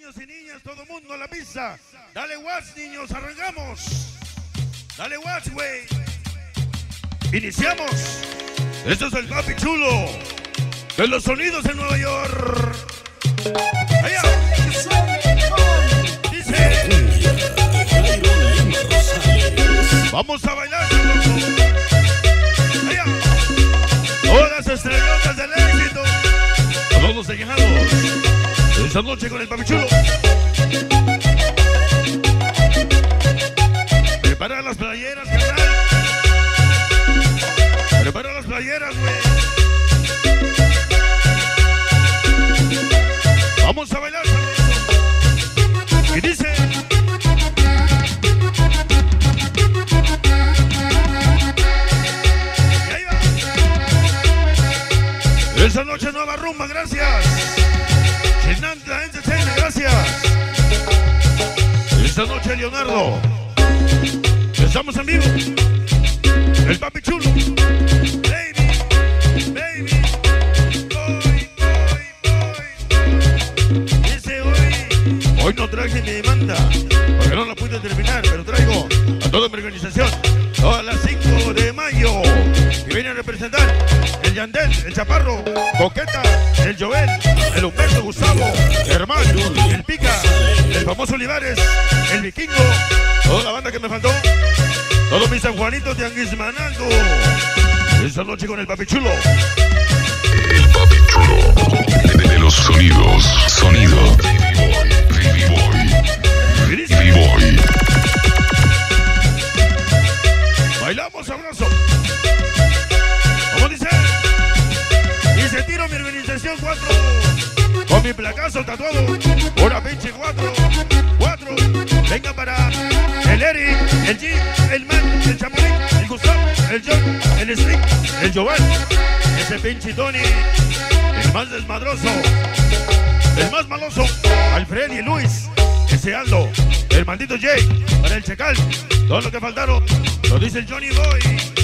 niños y niñas, todo mundo a la pista. Dale watts, niños, arrancamos. Dale watts, güey. Iniciamos. Esto es el Papi Chulo de los sonidos en Nueva York. Allá. Dice. Vamos a bailar. Allá. Todas las estrellotas del éxito. Todos los señalados. Esta noche con el Papi Chulo. Prepara las playeras, carnal. Prepara las playeras, güey. Vamos a bailar, sabroso. Y dice. Y ahí va. Esta noche nueva rumba, gracias. Chinantla Entertainment, gracias. Esta noche Leonardo. Estamos en vivo. El Papi Chulo. Baby, baby. Voy. Dice hoy no traje mi demanda, porque no la pude terminar, pero traigo a toda mi organización. Todas las 5 de mayo. Que vienen a representar el Yandel, el Chaparro, Coqueta, el Joel, el Humberto, Gustavo, Hermano, el Pica, el famoso Olivares, el Vikingo, toda la banda que me faltó, todos mis San Juanitos de Anguismanaldo. Esta noche con el Papi Chulo. El Papi Chulo de los sonidos. Sonido. Baby Boy. Bailamos sabroso. ¿Cómo dice? Y se tiro mi organización 4. Con mi placazo tatuado. Una pinche 4. Venga para el Eric, el Jim, el Man, el Chapulín, el Gustavo, el John, el Slick, el Jovan. Ese pinche Tony. El más desmadroso. El más maloso. Alfred y Luis. Ese Aldo. El maldito Jay. Para el Checal. Todo lo que faltaron. Lo dice el Johnny Boy.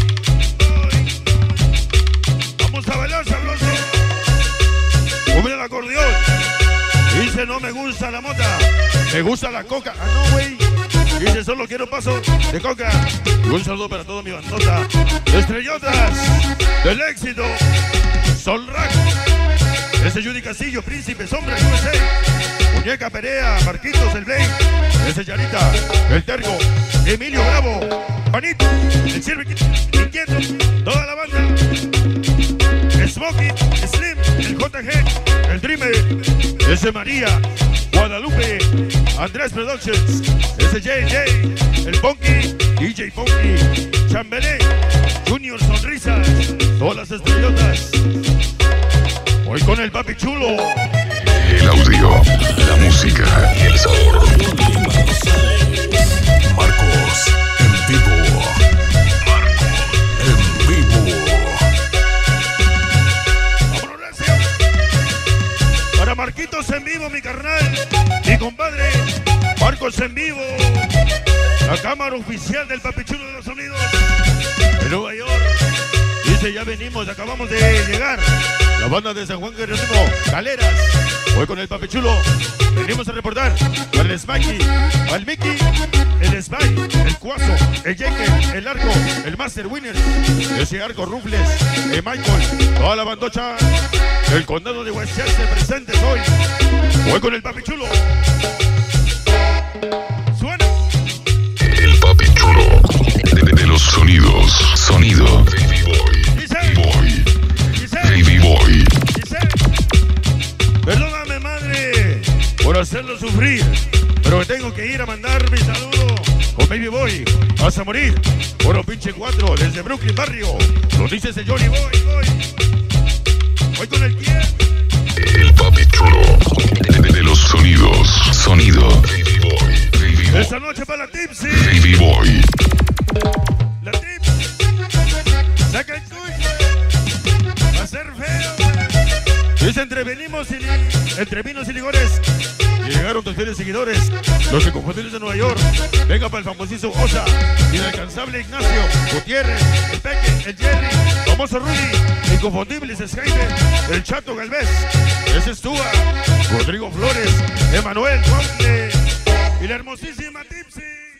Vamos a bailar sabroso. Sube el acordeón. Dice no me gusta la mota, me gusta la coca. Ah no, güey. Dice solo quiero paso de coca. Y un saludo para toda mi bandota. Estrellotas del éxito. Solrack. Ese Judy Castillo, Príncipe, Sombra, USA. Muñeca Perea, Marquitos, el Blake. Ese Yarita, el Tergo, Emilio Bravo, Panito, el Silver Inquieto, toda la banda. Smokey, Slim, el JG, el Dreamer, ese María, Guadalupe, Andrés Productions, ese JJ, el Ponky, DJ Ponky, Chambelé, Junior Sonrisas, todas las estrellotas. Hoy con el Papi Chulo. El audio, la música y el sabor. Marcos en vivo. Para Marquitos en vivo, mi carnal, mi compadre, Marcos en vivo, la cámara oficial del Papi Chulo de los Sonidos de Nueva York. Dice, ya venimos, acabamos de llegar. La banda de San Juan Jerónimo, Galeras. Hoy con el Papi Chulo venimos a reportar al Smikey, al Mickey, el Spy, el Cuazo, el Jake, el Arco, el Master Winners, ese Arco Rufles, el Michael, toda la bandocha del condado de Westchester presentes hoy. Hoy con el Papi Chulo. Suena. El Papi Chulo de los sonidos. Sonido. Baby Boy. Baby Boy. Dice, perdóname madre por hacerlo sufrir, pero me tengo que ir a mandar mi saludo con Baby Boy. Vas a morir por un pinche 4 desde Brooklyn Barrio. Lo dice ese Johnny Boy. Voy con el quién. El Papi Chulo de los sonidos. Sonido. Baby Boy. Esta noche para la Tipsy. Baby Boy. La Tipsy. Saca el tuyo. Va a ser feo. Dice entre vinos y licores. Llegaron tus fieles seguidores, los inconfundibles de Nueva York. Venga para el famosísimo Osa, inalcanzable Ignacio, Gutiérrez, el Peque, el Jerry, famoso Rudy, inconfundibles Jaime, el Chato Galvez, ese es Túa, Rodrigo Flores, Emanuel Juanle y la hermosísima Tipsy.